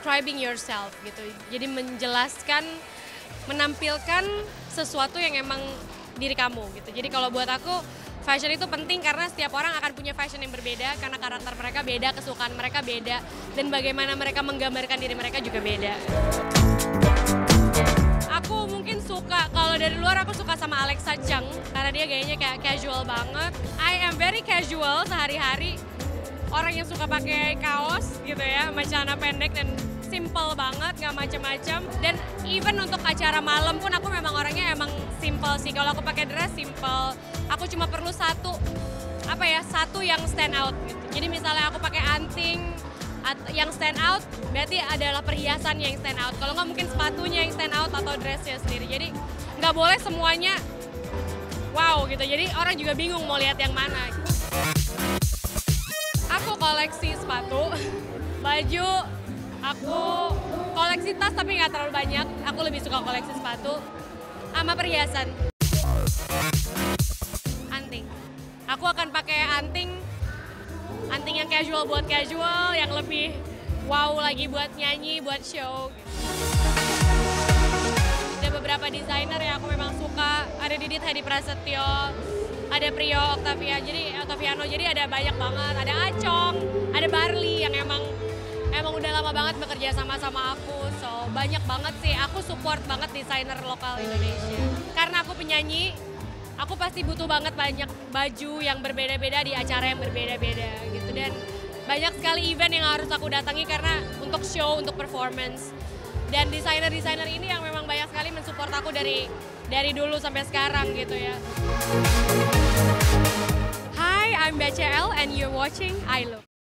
describing yourself gitu. Jadi menjelaskan, menampilkan sesuatu yang emang diri kamu gitu. Jadi kalau buat aku fashion itu penting karena setiap orang akan punya fashion yang berbeda karena karakter mereka beda, kesukaan mereka beda, dan bagaimana mereka menggambarkan diri mereka juga beda. Aku mungkin suka, kalau dari luar aku suka sama Alexa Chung karena dia gayanya kayak casual banget. I am very casual sehari-hari. Orang yang suka pakai kaos gitu ya, sama celana pendek dan simple banget, nggak macem-macem. Dan even untuk acara malam pun aku memang orangnya emang simple sih. Kalau aku pakai dress simple, aku cuma perlu satu yang stand out gitu. Jadi misalnya aku pakai anting yang stand out, berarti adalah perhiasan yang stand out. Kalau nggak mungkin sepatunya yang stand out atau dressnya sendiri. Jadi nggak boleh semuanya wow gitu. Jadi orang juga bingung mau lihat yang mana. Aku koleksi sepatu, baju, aku koleksi tas tapi nggak terlalu banyak. Aku lebih suka koleksi sepatu sama perhiasan. Anting. Aku akan pakai anting yang casual buat casual, yang lebih wow lagi buat nyanyi, buat show. Ada beberapa desainer yang aku memang suka, ada Didit Hedi Prasetyo, ada Prio Octaviano, jadi ada banyak banget, ada Acong, ada Barli yang emang udah lama banget bekerja sama aku, so banyak banget sih, aku support banget desainer lokal Indonesia. Karena aku penyanyi, aku pasti butuh banget banyak baju yang berbeda-beda di acara yang berbeda-beda gitu, dan banyak sekali event yang harus aku datangi karena untuk show, untuk performance. Dan desainer-desainer ini yang memang banyak sekali mensupport aku dari dulu sampai sekarang gitu ya. Hi, I'm BCL and you're watching I Look.